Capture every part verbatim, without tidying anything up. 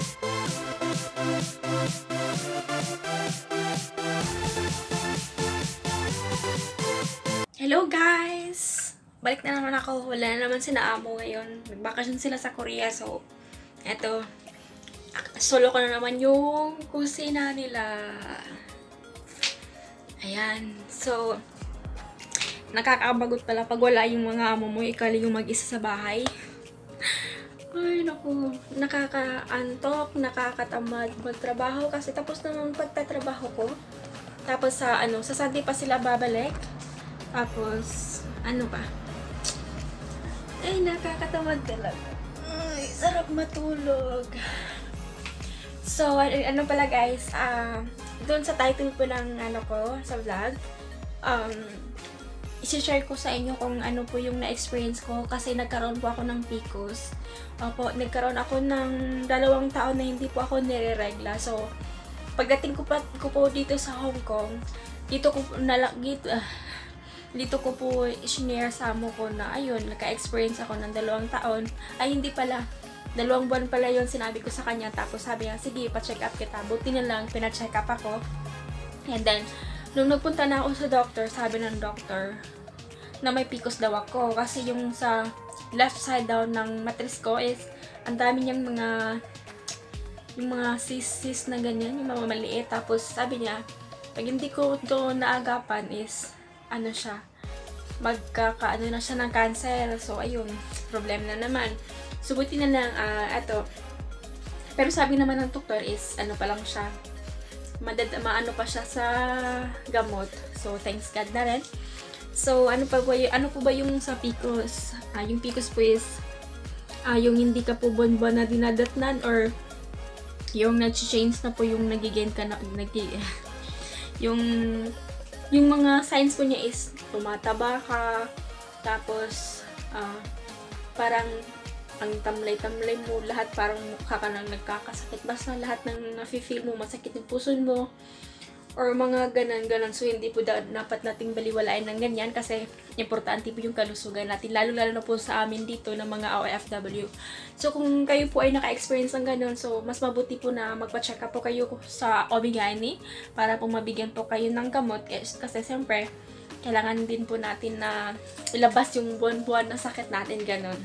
Hello guys! Balik na naman ako. Wala na naman sina amo ngayon. Nagbakasyon sila sa Korea. So, eto. Solo ko na naman yung kusina nila. Ayan. So, nakakabagot pala pag wala yung mga amo mo. Ikaw yung mag-isa sa bahay. Ay, naku. Nakakaantok, nakakatamad magtrabaho. Kasi tapos naman pagtatrabaho ko. Tapos sa, ano, sa Sunday pa sila babalik. Tapos, ano pa? Ay, nakakatamad talaga. Ay, sarap matulog. So, ano pala guys, uh, doon sa title po ng ano ko, sa vlog, um, isi-share ko sa inyo kung ano po yung na-experience ko kasi nagkaroon po ako ng P C O S. Opo, nagkaroon ako ng dalawang taon na hindi po ako nire-regla. So, pagdating ko, pa, ko po dito sa Hong Kong, dito ko nalagit, uh, dito ko po i-share sa amo ko na ayun, naka-experience ako ng dalawang taon. Ay, hindi pala. Dalawang buwan pala yun sinabi ko sa kanya. Tapos sabi niya, sige, pa-check up kita. Buti na lang, pina-check up ako. And then, nung nagpunta na ako sa doctor, sabi ng doctor na may P C O S daw ako. Kasi yung sa left side daw ng matris ko is, ang dami niyang mga, yung mga cis-cis na ganyan, yung mga maliit. Tapos sabi niya, pag hindi ko ito naagapan is, ano siya, magkakaano na siya ng cancer. So, ayun, problem na naman. So, buti na lang, uh, eto. Pero sabi naman ng doktor is, ano pa lang siya, madad maano pa siya sa gamot. So, thanks God na rin. So, ano pa ba yung, ano po ba yung sa P C O S? Uh, yung P C O S po is, uh, yung hindi ka po buwan-buwan na dinadatnan or yung nag-change na po yung nagigain ka na, nag yung yung mga signs po niya is tumataba ka, tapos uh, parang ang tamlay-tamlay mo, lahat parang mukha ka nang nagkakasakit, basta lahat ng nafe-feel mo, masakit yung puso mo, or mga ganan-ganan. So, hindi po da dapat nating baliwalain ng ganyan kasi importante po yung kalusugan natin, lalo-lalo na po sa amin dito ng mga O F W. So, kung kayo po ay naka-experience ng ganun, so, mas mabuti po na magpa-check up po kayo sa O B G Y N para po mabigyan po kayo ng gamot kasi siyempre, kailangan din po natin na ilabas yung buwan-buwan na sakit natin, ganun.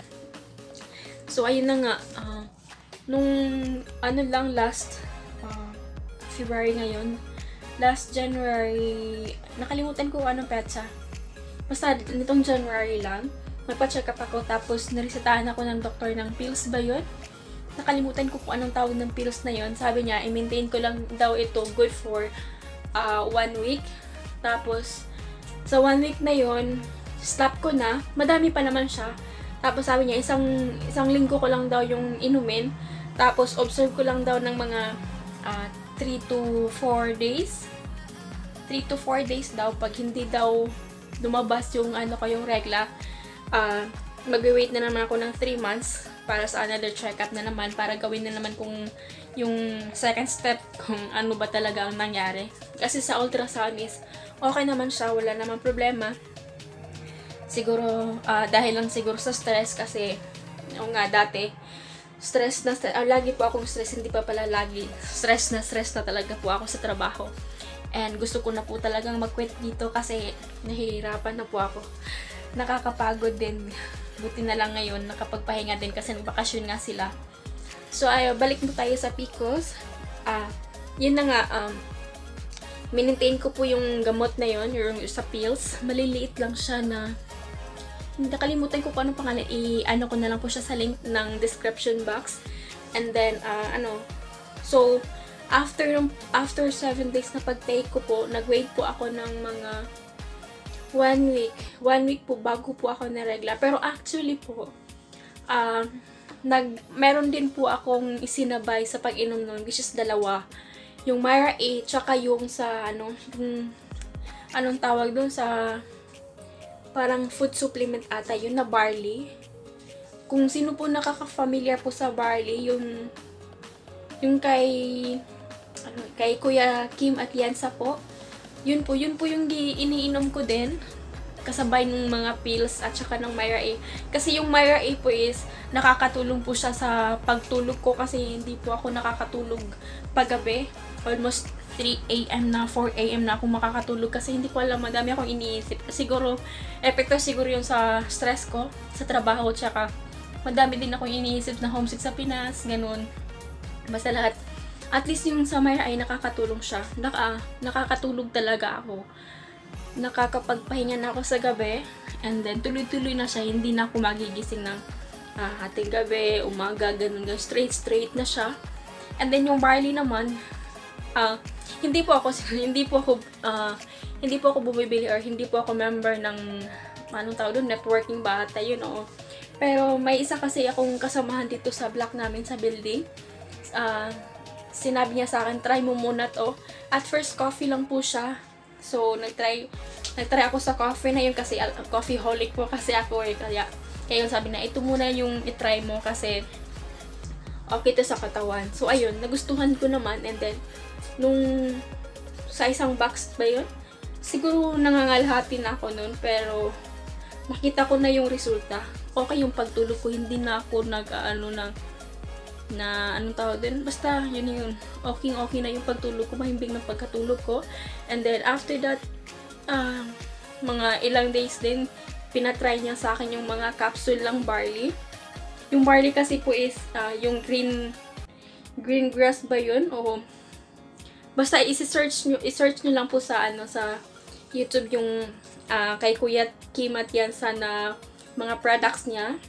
So, ayun na nga, uh, nung ano lang last uh, February ngayon, last January, nakalimutan ko anong petsa. Basta nitong January lang, magpa-check up ako tapos naresetahan ako ng doktor ng pills ba yun? Nakalimutan ko kung anong tawag ng pills na yun. Sabi niya, i-maintain ko lang daw ito good for uh, one week. Tapos, sa one week na yun, stop ko na. Madami pa naman siya. Tapos sabi niya, isang, isang linggo ko lang daw yung inumin. Tapos, observe ko lang daw ng mga uh, three to four days. three to four days daw. Pag hindi daw lumabas yung ano ko yung regla, uh, mag-wait na naman ako ng three months para sa another check-up na naman, para gawin na naman kung yung second step kung ano ba talaga ang nangyari. Kasi sa ultrasound is okay naman siya, wala namang problema. Siguro, uh, dahil lang siguro sa stress kasi, yung nga dati, stress na, uh, lagi po akong stress, hindi pa pala lagi, stress na stress na talaga po ako sa trabaho. And gusto ko na po talagang mag-quit dito kasi nahihirapan na po ako. Nakakapagod din. Buti na lang ngayon, nakapagpahinga din kasi nagbakasyon nga sila. So, ayo, balik mo tayo sa P C O S. Ah, yun na nga, um, maintain ko po yung gamot na yun, yung sa pills. Maliliit lang siya na, nakalimutan ko kung anong pangalan, i-ano ko na lang po siya sa link ng description box. And then, uh, ano, so, after after seven days na pag-take ko po, nag-wait po ako ng mga one week. One week po bago po ako na-regla. Pero actually po, uh, nag, meron din po akong isinabay sa pag-inom nun, which is dalawa. Yung Myra A, tsaka yung sa, ano, yung, anong tawag dun sa, parang food supplement ata, yun na barley. Kung sino po nakaka-familiar po sa barley, yung, yung kay, ano, kay Kuya Kim Atienza po, yun po, yun po yung iniinom ko din. kasabay ng mga pills at saka ng Myra A. Kasi yung Myra A po is nakakatulong po siya sa pagtulog ko kasi hindi po ako nakakatulog paggabi. Almost three a m na, four a m na ako makakatulog kasi hindi ko alam, madami akong iniisip. Siguro, epekto siguro yun sa stress ko, sa trabaho, tsaka madami din akong iniisip na homesick sa Pinas, ganun. Basta lahat. At least yung sa Myra ay nakakatulong siya. Naka, nakakatulog talaga ako. Nakakapagpahinga na ako sa gabi. And then, tuloy-tuloy na siya. Hindi na ako magigising ng uh, ating gabi, umaga, ganun. Straight-straight na siya. And then, yung barley naman, uh, hindi po ako, hindi po ako, uh, hindi po ako bumibili or hindi po ako member ng, anong tawag doon, networking ba ata, you know. Pero, may isa kasi akong kasamahan dito sa block namin sa building. Ah, uh, sinabi niya sa akin, try mo muna to. At first, coffee lang po siya. So, nag-try, nag-try ako sa coffee na yun kasi uh, coffee holic po kasi ako eh. Kaya, kaya yung sabi na, ito muna yung itry mo kasi okay to sa katawan. So, ayun, nagustuhan ko naman. And then, nung sa isang box ba yun? Siguro nangangalhati na ako nun. Pero, nakita ko na yung resulta. Okay yung pagtulog ko. Hindi na ako nag-ano na na anong tawag din, basta yun yun, okay okay na yung pagtulog ko, mahimbing ng pagkatulog ko. And then after that, uh, mga ilang days din, pinatry niya sa akin yung mga capsule lang barley. Yung barley kasi po is uh, yung green green grass ba yun? O basta i-search nyo, i-search nyo lang po sa ano sa YouTube yung uh, kay Kuya Kim Atienza na mga products niya.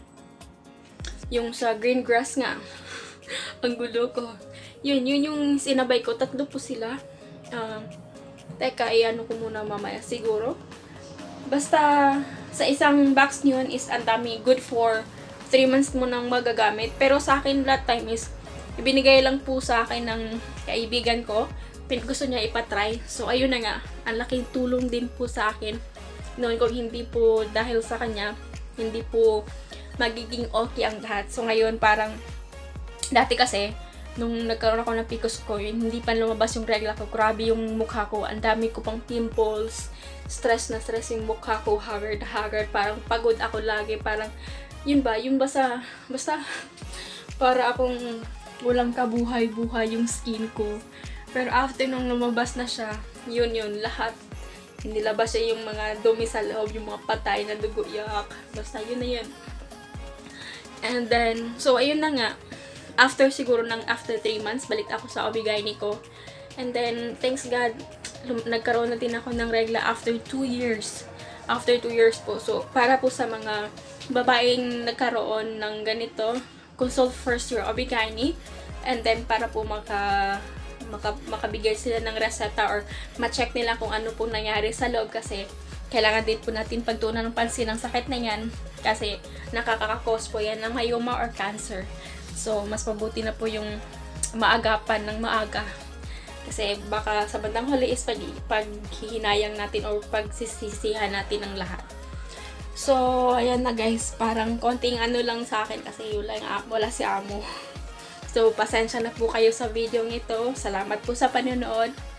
Yung sa green grass nga. Ang gulo ko. Yun, yun yung sinabay ko. Tatlo po sila. Uh, teka, i-ano ko muna mamaya siguro. Basta, sa isang box nyo is ang dami. Good for three months mo nang magagamit. Pero sa akin, that time is, ibinigay lang po sa akin ng kaibigan ko. Pin gusto niya ipatry. So, ayun na nga. Ang laking tulong din po sa akin. Noon ko, hindi po dahil sa kanya, hindi po magiging okay ang lahat. So, ngayon, parang dati kasi, nung nagkaroon ako ng P C O S ko, yun, hindi pa lumabas yung regla ko. Grabe yung mukha ko. Ang dami ko pang pimples. Stress na stress yung mukha ko. Haggard, haggard. Parang pagod ako lagi. Parang, yun ba? Yung basta, basta, para akong walang kabuhay-buhay yung skin ko. Pero after nung lumabas na siya, yun yun, lahat. Hindi labas siya yung mga dumi sa loob, yung mga patay na dugo, yak. Basta yun na yun. And then, so ayun na nga. After siguro ng after three months, balik ako sa O B G Y N ko. And then, thanks God, nagkaroon na din ako ng regla after two years. After two years po. So, para po sa mga babaeng nagkaroon ng ganito, consult first your O B G Y N. And then, para po maka, maka, makabigay sila ng reseta or ma-check nila kung ano po nangyari sa loob kasi kailangan din po natin pagtuunan ng pansin ng sakit na yan kasi nakakakakos po yan ng myoma or cancer. So, mas mabuti na po yung maagapan ng maaga. Kasi baka sa bandang huli is pag, paghihinayang natin or pagsisisihan natin ang lahat. So, ayan na guys. Parang konting ano lang sa akin kasi wala, wala si amo. So, pasensya na po kayo sa video ito. Salamat po sa panonood.